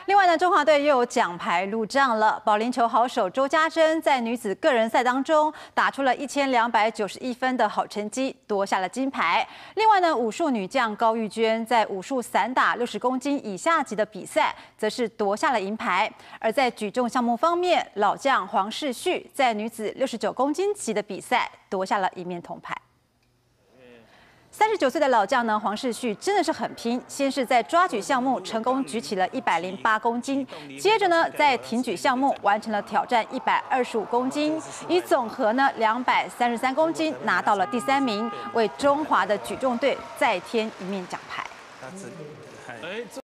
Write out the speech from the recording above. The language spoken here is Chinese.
另外呢，中华队又有奖牌入账了。保龄球好手周家珍在女子个人赛当中打出了1291分的好成绩，夺下了金牌。另外呢，武术女将高玉娟在武术散打60公斤以下级的比赛，则是夺下了银牌。而在举重项目方面，老将黄世旭在女子69公斤级的比赛夺下了1面铜牌。39岁的老将呢，黄世旭真的是很拼。先是在抓举项目成功举起了108公斤，接着呢，在挺举项目完成了挑战125公斤，以总和呢233公斤拿到了第3名，为中华的举重队再添1面奖牌。